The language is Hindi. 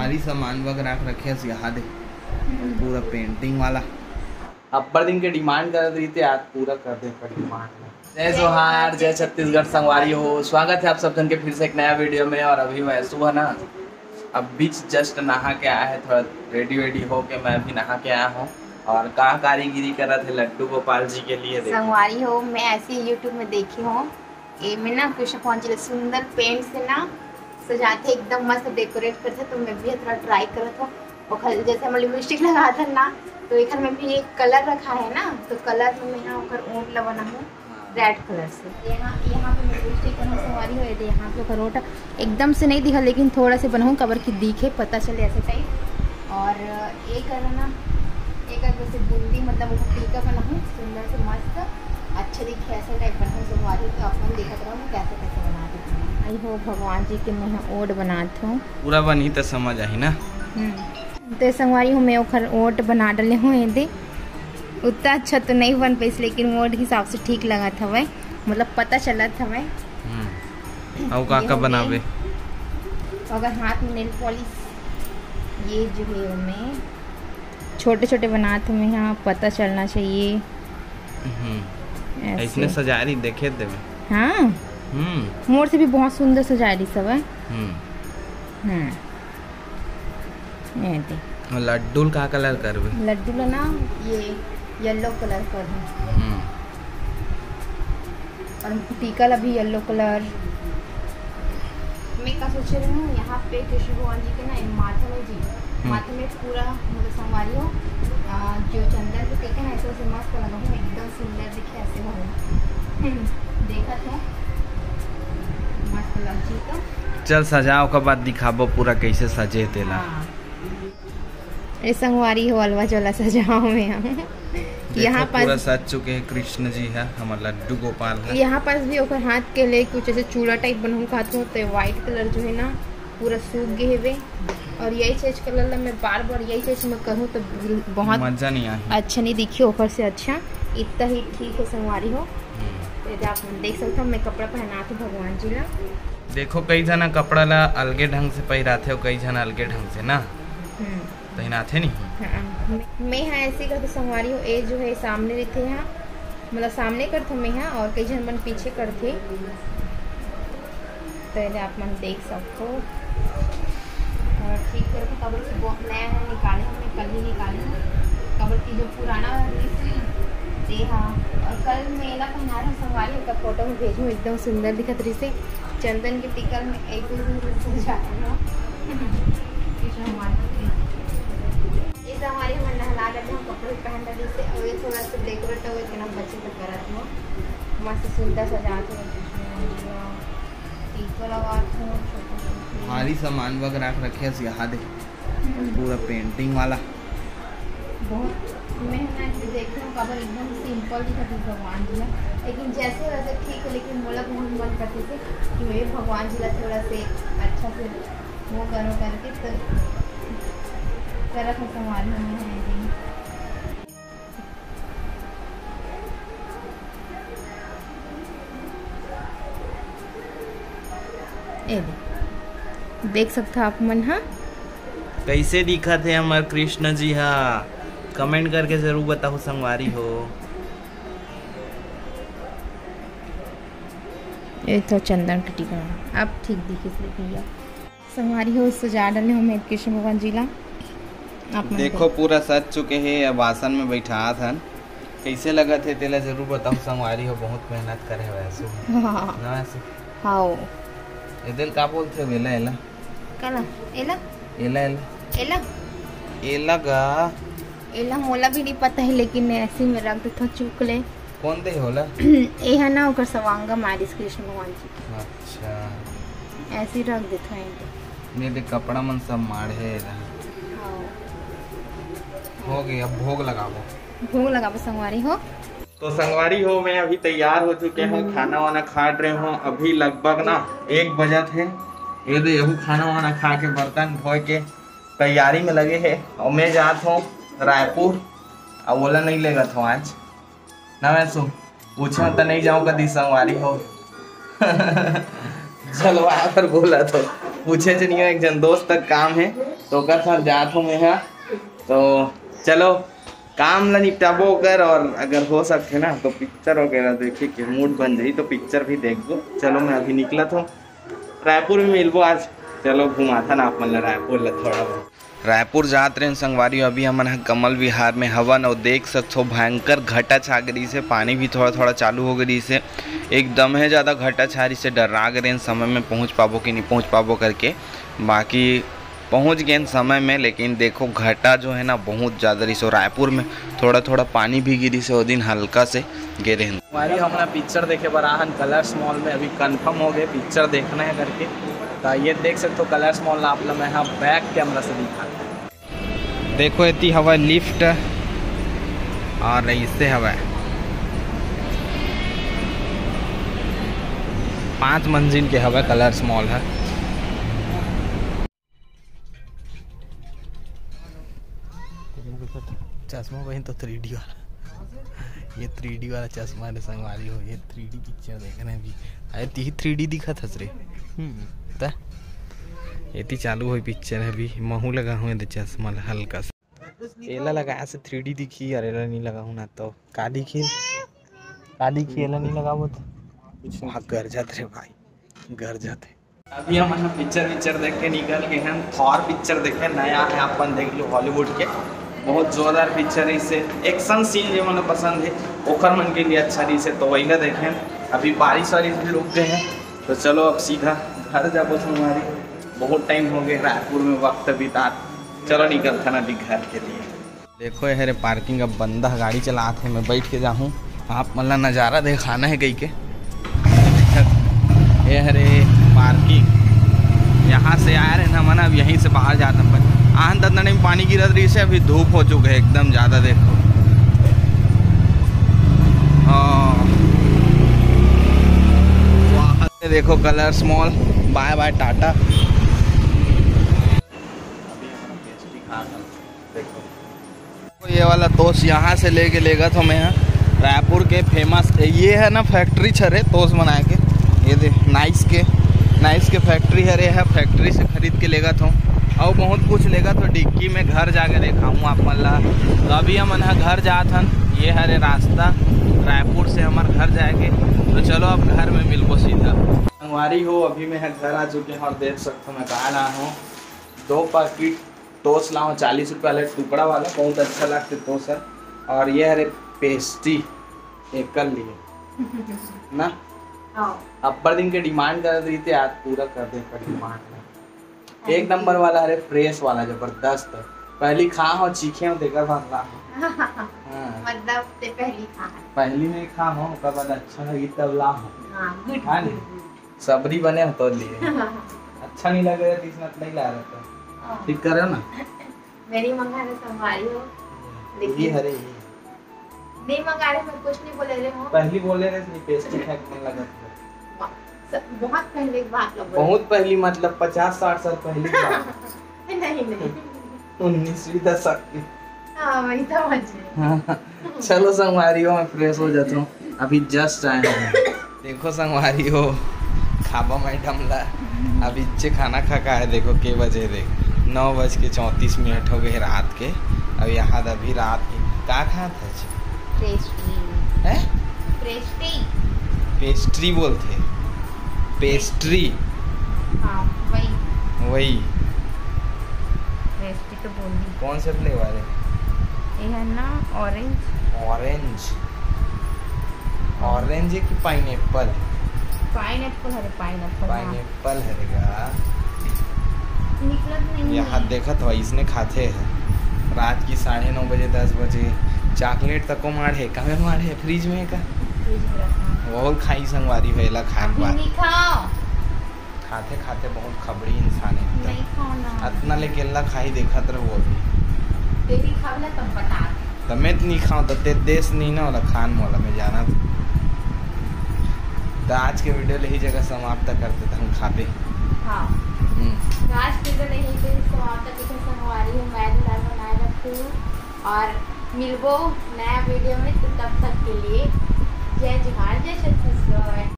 भारी सामान वगैरह रखे यहाँ दे पूरा पेंटिंग वाला अब्बर दिन के डिमांड कर रही थी, आज पूरा कर दे पर डिमांड। जय जोहार, जय छत्तीसगढ़ संगवारी हो। स्वागत है आप सब जन के फिर से एक नया वीडियो में। और अभी मैं सुबह ना अब बीच जस्ट नहा के आया है, थोड़ा रेडी हो के मैं अभी नहा के आया हूँ। और कहाँ कारीगिरी कर रहे थे लड्डू गोपाल जी के लिए। संगवारी हो, मैं ऐसे यूट्यूब में देखी हूँ ये में ना कृष्ण भगवान जी सुंदर पेंट से ना सजाते एकदम मस्त डेकोरेट करते, तो मैं भी थोड़ा ट्राई करत हूँ। और जैसे हम लिपस्टिक लगा था ना, तो एक में भी एक कलर रखा है ना, तो कलर में मैं यहाँ ऊँट बना हूँ रेड कलर से। यहाँ पे मैं लिपस्टिक बना संगवारी हो, यहाँ पे करोट एकदम से नहीं दिखा, लेकिन थोड़ा से बनाऊँ कबर की दिखे पता चले ऐसे टाइप। और एक ना एक वैसे बूंदी मतलब टीका बनाऊँ सुंदर से मस्त अच्छा दिखे ऐसे टाइप बनाऊँ संगवारी। तो अपन देखते रहो मैं कैसे कैसे बनाती हूँ। आई हो भगवान जी के मैं ओट बनाती हूँ, पूरा बनी तो समझ आई ना। तो संगवारी हूँ मैं ओखर ओट बना डाले हूँ। दे उतना अच्छा तो नहीं बन पाई, लेकिन ओट के हिसाब से ठीक लगा था वह, मतलब पता चला था वह। और का बनावे अगर हाथ में नेल पॉलिश ये जो है मैं छोटे छोटे बनाते हूँ, यहाँ पता चलना चाहिए। इसने सजा रही देखे थे। हाँ मोर से भी बहुत सुंदर सजा रही सब है। लड्डू का कलर करवे, लड्डू ना ये येलो कलर कर और टीका ला भी येलो कलर। मैं क्या सोच रही हूँ यहाँ पे कृष्ण भगवान जी के ना माथा में जी माथे में पूरा मतलब संगवारी हो जो चंदन के टीका है ऐसे मस्त लगा हूँ, एकदम सुंदर दिखे ऐसे हो देखा था मस्त लग जी। तो चल सजाओ के बाद दिखाबो पूरा कैसे सजे तेला। ये संगवारी हो अलवा चोला सजाओ में यहाँ पर पूरा सज चुके हैं कृष्ण जी है हमारा लड्डू गोपाल है। यहाँ पास भी ओकर हाथ के लिए कुछ ऐसे चूड़ा टाइप बनाऊँ खाते हो, तो व्हाइट कलर जो है ना पूरा सूख गए हुए। और यही चीज कलर मैं बार बार यही चीज मैं करूँ तो बहुत मजा नहीं आया, अच्छा नहीं दिखी ऊपर से। अच्छा इतना ही ठीक है संगवारी हो। तो आप देख सकते हो मैं कपड़ा पहना थी भगवान जी ला। देखो कई जना कपड़ा ला अलगे ढंग से पहनाते हो, कई जना अलगे ढंग से ना पहनाते नहीं। मैं यहाँ ऐसे करते संगवारी हो, ये जो है सामने रहते हैं मतलब सामने करते मैं यहाँ, और कई जन मन पीछे करते। तो आप मन देख सकते हो और ठीक करके कबर से नया है निकाले हमने कल ही निकाले कबर की जो पुराना दे। हाँ और कल मेला पहना रहा संगवारी का फोटो में भेजूँ, एकदम सुंदर दिखत रही से चंदन के टिकल में एक हमारे नहला डाले हम कपड़े पहन डाले से और ये थोड़ा सा डेकोरेट हुए कि ना बच्चे तक करत हो मस्त सुंदर सजाते हो टीका लगाते हो भारी सामान वगैरह रखे यहाँ दे पूरा पेंटिंग वाला बहुत। मैं ना देखती हूँ कबर एकदम सिंपल दिखती भगवान जी, लेकिन जैसे वैसे ठीक है, लेकिन मोला बहुत मन करती थी कि मैं भगवान जी ला थोड़ा से अच्छा से वो करो करके तो तरफ संगवारी हमें है देख सकते आप मन। हाँ कैसे दिखा थे हमारे कृष्ण जी। हाँ कमेंट करके जरूर बताओ संगवारी हो। ये तो चंदन का टीका अब ठीक दिखे भैया संगवारी हो सजा डाले हमें कृष्ण भगवान जी ला। देखो पूरा सज चुके हैं, अब आसन में बैठा था। कैसे लगा थे तेला जरूर बताओ संगवारी हो, बहुत मेहनत करे वैसे ना वैसे। हाँ इधर का बोलते हो एला एला कला एला एला एला एला एला का एला मोला भी नहीं पता है, लेकिन ऐसे में रख देता चुक ले कौन दे होला ये है ना ओकर सवांगा मारिस कृष्ण भगवान जी। अच्छा ऐसे ही रख देता है मेरे कपड़ा मन सब माढ़े हो गए। अब भोग लगाओ संगवारी हो। तो संगवारी हो मैं अभी तैयार हो चुके हैं, खाना वाना खा रहे हूँ। अभी लगभग ना 1 बजा थे। ये देखो खाना वाना खा के बर्तन धो के तैयारी में लगे हैं। और मैं जाता हूँ रायपुर, और बोला नहीं लेगा था आज ना वैसे पूछा तो नहीं जाऊँ कभी संगवारी हो चलो वहाँ पर बोला तो पूछे नहीं, एक जन दोस्त तक काम है तो कर साथ जात हूँ मैं। तो चलो काम ला निपटाबो कर, और अगर हो सकते ना तो पिक्चर वगैरह देखे के मूड बन जाई तो पिक्चर भी देख दो। चलो मैं अभी निकला था रायपुर में मिलबो आज। चलो घुमाथा ना आप मन रायपुर ला थोड़ा बहुत। रायपुर जात रहे संगवारी, अभी हमन कमल विहार में हवन और देख सकते हो भयंकर घटा छा गई से, पानी भी थोड़ा थोड़ा चालू हो गई से, एकदम है ज़्यादा घटा छारी से डरा गए समय में पहुंच पाबो कि नहीं पहुंच पाबो करके। बाकी पहुंच गए समय में, लेकिन देखो घटा जो है ना बहुत ज़्यादा रही। सो रायपुर में थोड़ा थोड़ा पानी भी गिरी से, वो दिन हल्का से गिरे। हमारी हमारा पिक्चर देखे बराहन कलर्स मॉल में, अभी कंफर्म हो गए पिक्चर देखना है करके। तो ये देख सकते हो कलर्स मॉल आप लोग मैं यहाँ बैक कैमरा से दिखा देखो इतनी हवा लिफ्ट और इससे हवा 5 मंजिल के हवा कलर्स मॉल है। चश्मा वही तो 3D वाला, ये 3D वाला चश्मा रे संगवारी हो, ये 3D पिक्चर देखने भी अरे ती 3D दिखा था रे। ये चालू हुई पिक्चर है, अभी महू लगा हुआ है चश्मा हल्का सा। एला लगाया से 3D दिखी, और एला नहीं लगा हूँ ना तो का दिखी एला नहीं लगा वो तो वहाँ घर जाते रे भाई, घर जाते। अभी हम पिक्चर देख के निकल गए हैं। थॉर पिक्चर देखे नया है, अपन देख लो हॉलीवुड के, बहुत जोरदार पिक्चर है। इससे एक्शन सीन जो मैंने पसंद है ओखर मन के लिए अच्छा रही से, तो वही ना देखें। अभी बारिश वारिश भी रुक गए हैं, तो चलो अब सीधा घर जाबो हमारी। बहुत टाइम हो गया रायपुर में वक्त बिता, चलो निकल था ना अभी घर के लिए। देखो है पार्किंग, अब बंदा गाड़ी चलाते हैं, मैं बैठ के जाऊँ आप मतलब नज़ारा दिखाना है कहीं के। ये हरे पार्किंग, यहाँ से आया रहे ना मना, अब यहीं से बाहर जाता हूँ। आन तंदने में पानी गिर रही से, अभी धूप हो चुके है एकदम ज़्यादा। देखो वहाँ से देखो colours mall, bye bye tata. देखो ये वाला तोस यहाँ से लेके लेगा तो मैं रायपुर के फेमस ये है ना फैक्ट्री छरे तोस बनाए के, ये दे नाइस के फैक्ट्री है रे है, फैक्ट्री से खरीद के लेगा था। और बहुत कुछ लेगा तो डिक्की में घर जाके दिखाऊँ आप मल्ला। तो अभी हम घर जात हन, ये है रे रास्ता रायपुर से हमारे घर जाएंगे। तो चलो अब घर में मिलको सीधा संगवारी हो। अभी मैं घर आ चुके हैं और देख सकते हो मैं कहा रहा हूँ 2 पैकेट टोस्ट लाऊँ 40 रुपये वाले टुकड़ा वाला, बहुत अच्छा लगता है टोस्ट सर। और ये है पेस्ट्री एक कर लिए ना, अब्बर दिन के डिमांड कर रही थी, आज पूरा कर दे पर डिमांड। एक नंबर वाला है फ्रेश वाला जबरदस्त, पहली खा हो चीखे हो देकर भागला मतलब ते पहली नहीं खा हो उसका बाद अच्छा लगी तब ला हो। हाँ नहीं सबरी बने हो तो लिए अच्छा नहीं लग रहा तो इसमें नहीं ला रहा था, ठीक कर रहे हो ना। मेरी मंगा रहे संभाली हो, ये हरे नहीं मंगा रहे, मैं कुछ नहीं बोले रहे हो। पहली बोले रहे नहीं पेस्ट्री खाने मन लगा था, बहुत पहले की बात लग, बहुत पहली मतलब 50-60 साल पहले की बात नहीं 19वीं दशक की। हाँ वही तो मजे। चलो संगवारी हो मैं फ्रेश हो जाता हूँ, अभी जस्ट आए हैं। देखो संगवारी हो खाबा मैडम ला अभी इच्चे खाना खा का है, देखो के बजे देख 9:34 हो गए रात के। अब यहाँ अभी रात की क्या खा था पेस्ट्री बोलते पेस्ट्री, हाँ वही पेस्ट्री तो बोली। कौन से फ्लेवर है ये है ना ऑरेंज है कि पाइनएप्पल है, पाइनएप्पल है निकला नहीं यहाँ देखा तो इसने खाते हैं रात की 9:30 बजे 10 बजे चॉकलेट तक को मार है कहाँ मार है फ्रिज में का बहुत खाई संगवारी वेला खाए खाते खाते बहुत खबड़ी इंसान है इतना लेके अल्लाह खाई देखा तो वो भी तमें नहीं खाओ तो ते देश नहीं ना वाला खान वाला में जाना तो आज के वीडियो यही जगह समाप्त करते थे हम खाते। हाँ आज के वीडियो यही पे समाप्त करते संगवारी हूँ, मैं दाल बनाए रखती हूँ और मिलबो नया वीडियो में, तो तब तक के लिए जय जोहार जय छत्तीसगढ़।